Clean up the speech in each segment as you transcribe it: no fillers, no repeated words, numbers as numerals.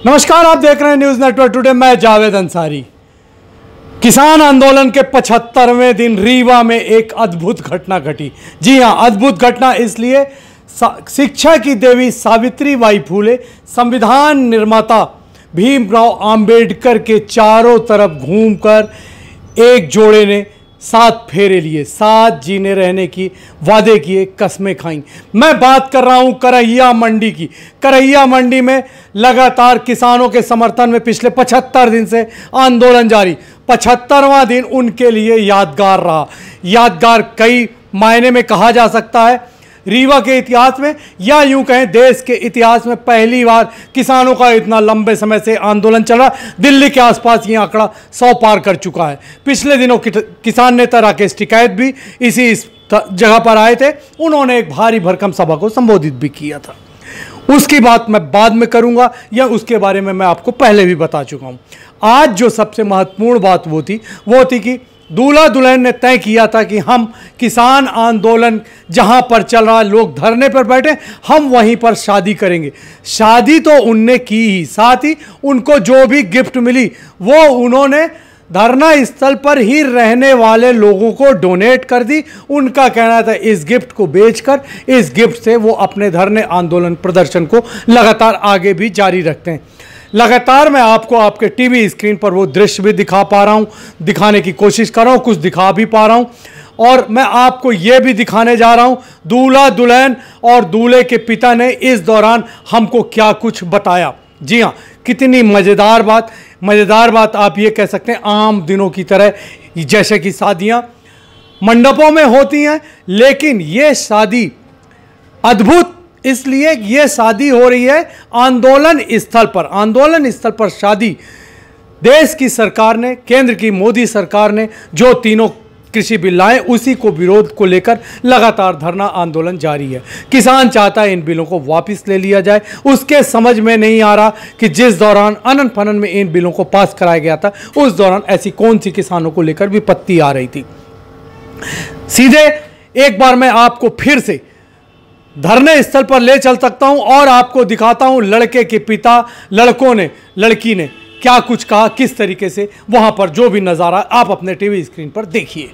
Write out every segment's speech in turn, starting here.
नमस्कार, आप देख रहे हैं न्यूज़ नेटवर्क टुडे। मैं जावेद अंसारी। किसान आंदोलन के 75वें दिन रीवा में एक अद्भुत घटना घटी। जी हां, अद्भुत घटना इसलिए शिक्षा की देवी सावित्रीबाई फुले, संविधान निर्माता भीमराव अंबेडकर के चारों तरफ घूमकर एक जोड़े ने 7 फेरे लिए, 7 जीने रहने की वादे किए, कस्में खाई। मैं बात कर रहा हूं करैया मंडी की। करैया मंडी में लगातार किसानों के समर्थन में पिछले 75 दिन से आंदोलन जारी। 75वां दिन उनके लिए यादगार रहा। यादगार कई मायने में कहा जा सकता है। रीवा के इतिहास में या यूं कहें देश के इतिहास में पहली बार किसानों का इतना लंबे समय से आंदोलन चल रहा। दिल्ली के आसपास ये आंकड़ा 100 पार कर चुका है। पिछले दिनों किसान नेता राकेश टिकैत भी इसी जगह पर आए थे। उन्होंने एक भारी भरकम सभा को संबोधित भी किया था। उसकी बात मैं बाद में करूंगा, या उसके बारे में मैं आपको पहले भी बता चुका हूं। आज जो सबसे महत्वपूर्ण बात वो थी कि दूल्हा दुल्हन ने तय किया था कि हम किसान आंदोलन जहां पर चल रहा है, लोग धरने पर बैठे, हम वहीं पर शादी करेंगे। शादी तो उनने की ही, साथ ही उनको जो भी गिफ्ट मिली वो उन्होंने धरना स्थल पर ही रहने वाले लोगों को डोनेट कर दी। उनका कहना था इस गिफ्ट को बेचकर, इस गिफ्ट से वो अपने धरने आंदोलन प्रदर्शन को लगातार आगे भी जारी रखते हैं। लगातार मैं आपको आपके टीवी स्क्रीन पर वो दृश्य भी दिखा पा रहा हूँ, दिखाने की कोशिश कर रहा हूँ, कुछ दिखा भी पा रहा हूँ। और मैं आपको ये भी दिखाने जा रहा हूँ दूल्हा दुल्हन और दूल्हे के पिता ने इस दौरान हमको क्या कुछ बताया। जी हाँ, कितनी मज़ेदार बात आप ये कह सकते हैं। आम दिनों की तरह जैसे कि शादियाँ मंडपों में होती हैं, लेकिन ये शादी अद्भुत इसलिए ये शादी हो रही है आंदोलन स्थल पर शादी। देश की सरकार ने, केंद्र की मोदी सरकार ने जो तीनों कृषि बिल लाए, उसी को विरोध को लेकर लगातार धरना आंदोलन जारी है। किसान चाहता है इन बिलों को वापस ले लिया जाए। उसके समझ में नहीं आ रहा कि जिस दौरान अनन फनन में इन बिलों को पास कराया गया था, उस दौरान ऐसी कौन सी किसानों को लेकर विपत्ति आ रही थी। सीधे एक बार मैं आपको फिर से धरने स्थल पर ले चल सकता हूं और आपको दिखाता हूं लड़के के पिता, लड़की ने क्या कुछ कहा, किस तरीके से वहां पर जो भी नजारा आप अपने टीवी स्क्रीन पर देखिए।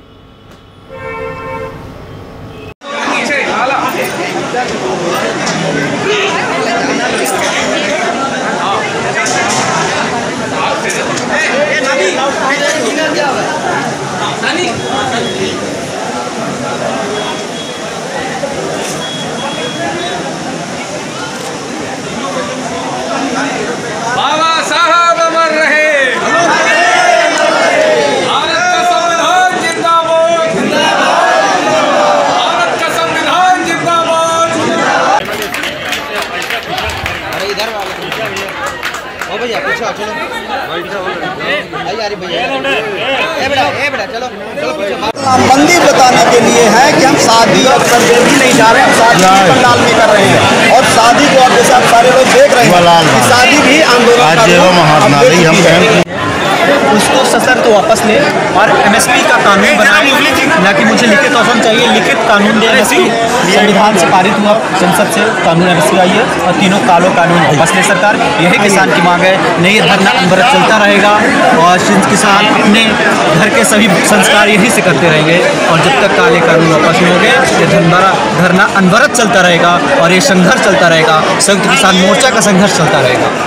मंदिर बताने के लिए है कि हम शादी और सर्वे भी नहीं जा रहे हैं, हम शादी पंडाल में कर रहे हैं। और शादी को आप जैसे आप सारे लोग देख रहे हैं कि शादी भी आंदोलन उसको सशर्त वापस ले और MSP का कानून बनाए, ना कि मुझे लिखित ऑप्शन चाहिए। लिखित कानून दे संविधान से पारित हुआ, संसद से कानून MSP आई है और तीनों कालो कानून वापस ले सरकार। यही किसान की मांग है। नहीं धरना अनवरत चलता रहेगा और किसान अपने घर के सभी संस्कार यहीं से करते रहेंगे। और जब तक काले कानून वापस नहीं होंगे ये धरना अनवरत चलता रहेगा और ये संघर्ष चलता रहेगा। संयुक्त किसान मोर्चा का संघर्ष चलता रहेगा।